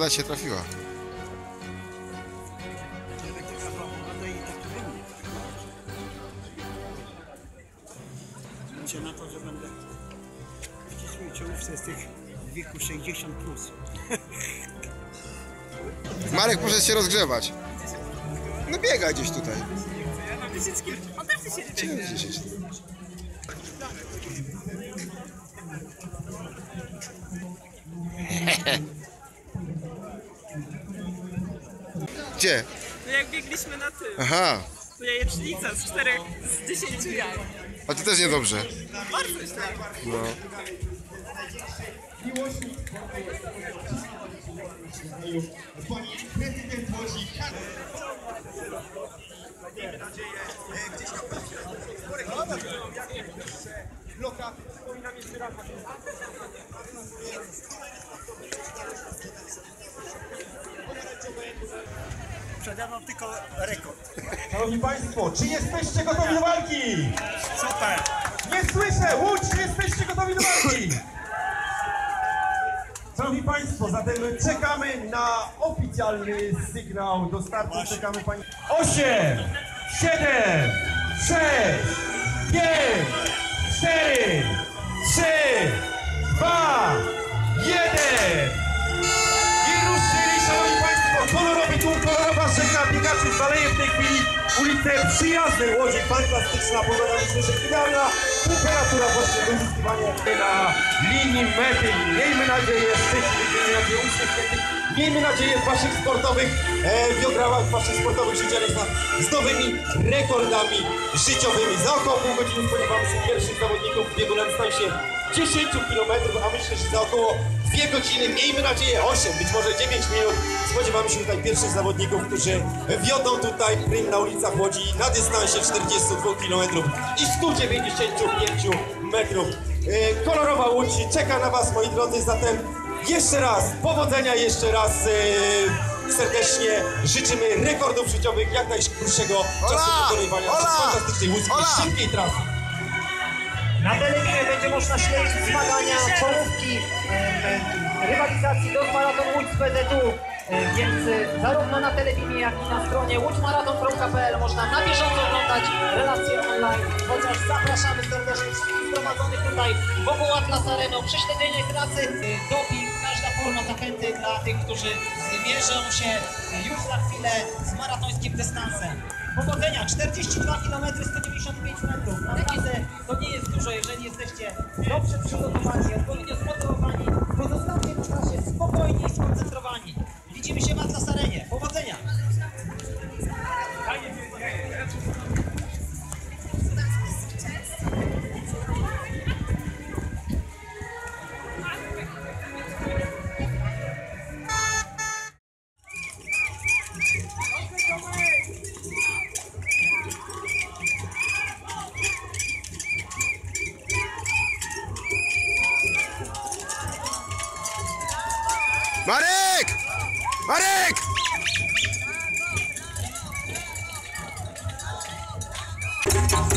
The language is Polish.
Pogoda się trafiła. Liczę na to, że będę w ścisłej czołówce z tych w wieku 60+. Marek poszedł się rozgrzewać. No biega gdzieś tutaj. On też chce się Gdzieś. Gdzie? No jak biegliśmy na tym, Aha. to jajecznica z 10 jaj. A to też niedobrze. Bardzo źle. No. Przedawam tylko rekord. Szanowni Państwo, czy jesteście gotowi do walki? Super! Nie słyszę! Łódź, czy jesteście gotowi do walki? Szanowni Państwo, zatem czekamy na oficjalny sygnał do startu. Czekamy Państwo. 8, 7, 6, 5, 4, 3, 2, 1. I ruszyli, Szanowni Państwo, kolorowy tłum, kolorowa rzeka biegaczy zaleje w tej chwili ulicę Przyjaznej Łodzi. Fantastyczna pogoda, myślę, że idealna temperatura właśnie do uzyskiwania na linii mety. Miejmy nadzieję szczęśliwych, miejmy nadzieję uśmiechniętych, miejmy nadzieję w Waszych sportowych biogramach, w Waszych sportowych życiorysach z nowymi rekordami życiowymi. Za około pół godziny spodziewamy się pierwszych zawodników w biegu na dystansie 10 km, a myślę, że za około 2 godziny, miejmy nadzieję 8, być może 9 minut, spodziewamy się tutaj pierwszych zawodników, którzy wiodą tutaj prym na ulicach Łodzi na dystansie 42 km i 195 metrów. Kolorowa Łódź czeka na Was, moi drodzy, zatem jeszcze raz powodzenia, jeszcze raz serdecznie życzymy rekordów życiowych, jak najkrótszego czasu wykonywania fantastycznej łódzkiej szybkiej trasy. Na telewizie będzie można śledzić zmagania, czołówki, rywalizacji do Maraton Łódź z PZU, więc zarówno na telewizji, jak i na stronie łódźmaraton.pl można na bieżąco oglądać relacje online, chociaż zapraszamy serdecznie wszystkich zgromadzonych tutaj wokół Atlas Arena o prześledzenie trasy. Doping, każda forma zachęty dla tych, którzy zmierzą się już za chwilę z maratońskim dystansem. Powodzenia, 42 km, 195 metrów. Naprawdę to nie jest dużo, jeżeli jesteście dobrze przygotowani, odpowiednio zmotywowani, pozostawcie na trasie spokojni i skoncentrowani. Widzimy się w Atlas Arenie. Powodzenia! Marek! Marek!